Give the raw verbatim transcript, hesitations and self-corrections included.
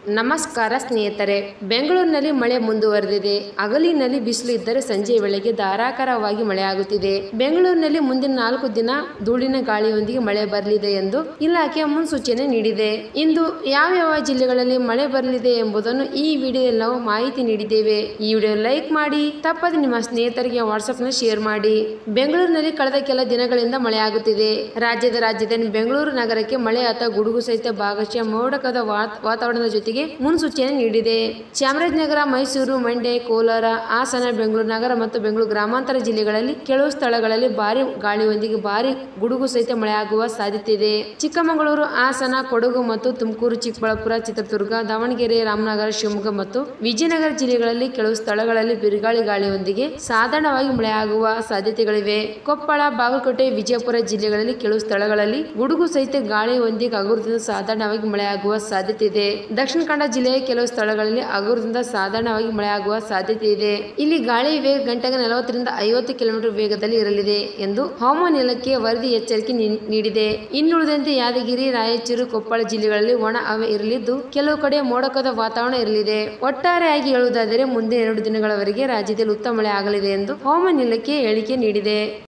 ನಮಸ್ಕಾರ ಸ್ನೇಹಿತರೆ, ಬೆಂಗಳೂರಿನಲ್ಲಿ ಮಳೆ ಮುಂದುವರೆದಿದೆ. ಹಗಲಿನಲ್ಲಿ ಬಿಸಿಲು ಇದ್ದರೆ ಸಂಜೆ ವೇಳೆಗೆ ಧಾರಾಕಾರವಾಗಿ ಮಳೆಯಾಗುತ್ತಿದೆ. ಬೆಂಗಳೂರಿನಲ್ಲಿ ಮುಂದಿನ ನಾಲ್ಕು ದಿನ ಧೂಳಿನ ಗಾಳಿಯೊಂದಿಗೆ ಮಳೆ ಬರಲಿದೆ ಎಂದು ಇಲಾಖೆ ಮುನ್ಸೂಚನೆ ನೀಡಿದೆ. ಇಂದು ಯಾವ ಯಾವ ಜಿಲ್ಲೆಗಳಲ್ಲಿ ಮಳೆ ಬರಲಿದೆ ಎಂಬುದನ್ನು ಈ ವಿಡಿಯೋದಲ್ಲಿ ನಾವು ಮಾಹಿತಿ ನೀಡಿದ್ದೇವೆ. ಈ ವಿಡಿಯೋ ಲೈಕ್ ಮಾಡಿ, ತಪ್ಪದೆ ನಿಮ್ಮ ಸ್ನೇಹಿತರಿಗೆ ವಾಟ್ಸ್ಆಪ್ನಲ್ಲಿ ಶೇರ್ ಮಾಡಿ. ಬೆಂಗಳೂರಿನಲ್ಲಿ ಕಳೆದ ಕೆಲ ದಿನಗಳಿಂದ ಮಳೆಯಾಗುತ್ತಿದೆ. ರಾಜ್ಯದ ರಾಜಧಾನಿ ಬೆಂಗಳೂರು ನಗರಕ್ಕೆ ಮಳೆ ಅಥವಾ ಗುಡುಗು ಸಹಿತ ಭಾಗಶಃ ಮೋಡಕದ ವಾತಾವರಣದ ಜೊತೆಗೆ ಮುನ್ಸೂಚನೆ ನೀಡಿದೆ. ಚಾಮರಾಜನಗರ, ಮೈಸೂರು, ಮಂಡ್ಯ, ಕೋಲಾರ, ಹಾಸನ, ಬೆಂಗಳೂರು ನಗರ ಮತ್ತು ಬೆಂಗಳೂರು ಗ್ರಾಮಾಂತರ ಜಿಲ್ಲೆಗಳಲ್ಲಿ ಕೆಲವು ಸ್ಥಳಗಳಲ್ಲಿ ಭಾರಿ ಗಾಳಿಯೊಂದಿಗೆ ಭಾರಿ ಗುಡುಗು ಸಹಿತ ಮಳೆಯಾಗುವ ಸಾಧ್ಯತೆ ಇದೆ. ಚಿಕ್ಕಮಗಳೂರು, ಹಾಸನ, ಕೊಡಗು ಮತ್ತು ತುಮಕೂರು, ಚಿಕ್ಕಬಳ್ಳಾಪುರ, ಚಿತ್ರದುರ್ಗ, ದಾವಣಗೆರೆ, ರಾಮನಗರ, ಶಿವಮೊಗ್ಗ ಮತ್ತು ವಿಜಯನಗರ ಜಿಲ್ಲೆಗಳಲ್ಲಿ ಕೆಲವು ಸ್ಥಳಗಳಲ್ಲಿ ಬಿರುಗಾಳಿ ಗಾಳಿಯೊಂದಿಗೆ ಸಾಧಾರಣವಾಗಿ ಮಳೆಯಾಗುವ ಸಾಧ್ಯತೆಗಳಿವೆ. ಕೊಪ್ಪಳ, ಬಾಗಲಕೋಟೆ, ವಿಜಯಪುರ ಜಿಲ್ಲೆಗಳಲ್ಲಿ ಕೆಲವು ಸ್ಥಳಗಳಲ್ಲಿ ಗುಡುಗು ಸಹಿತ ಗಾಳಿಯೊಂದಿಗೆ ಹಗುರದಿಂದ ಸಾಧಾರಣವಾಗಿ ಮಳೆಯಾಗುವ ಸಾಧ್ಯತೆ ಇದೆ. ದಕ್ಷಿಣ ಕನ್ನಡ ಜಿಲ್ಲೆಯ ಕೆಲವು ಸ್ಥಳಗಳಲ್ಲಿ ಹಗುರದಿಂದ ಸಾಧಾರಣವಾಗಿ ಮಳೆಯಾಗುವ ಸಾಧ್ಯತೆ ಇದೆ. ಇಲ್ಲಿ ಗಾಳಿ ವೇಗ ಗಂಟೆಗೆ ನಲವತ್ತರಿಂದ ಐವತ್ತು ಕಿಲೋಮೀಟರ್ ವೇಗದಲ್ಲಿ ಇರಲಿದೆ ಎಂದು ಹವಾಮಾನ ಇಲಾಖೆ ವರದಿ ಎಚ್ಚರಿಕೆ ನೀಡಿದೆ. ಇನ್ನುಳಿದಂತೆ ಯಾದಗಿರಿ, ರಾಯಚೂರು, ಕೊಪ್ಪಳ ಜಿಲ್ಲೆಗಳಲ್ಲಿ ಒಣ ಹವೆ ಇರಲಿದ್ದು ಕೆಲವು ಕಡೆ ಮೋಡಕದ ವಾತಾವರಣ ಇರಲಿದೆ. ಒಟ್ಟಾರೆಯಾಗಿ ಹೇಳುವುದಾದರೆ ಮುಂದಿನ ಎರಡು ದಿನಗಳವರೆಗೆ ರಾಜ್ಯದಲ್ಲಿ ಉತ್ತಮ ಮಳೆ ಆಗಲಿದೆ ಎಂದು ಹವಾಮಾನ ಇಲಾಖೆ ಹೇಳಿಕೆ ನೀಡಿದೆ.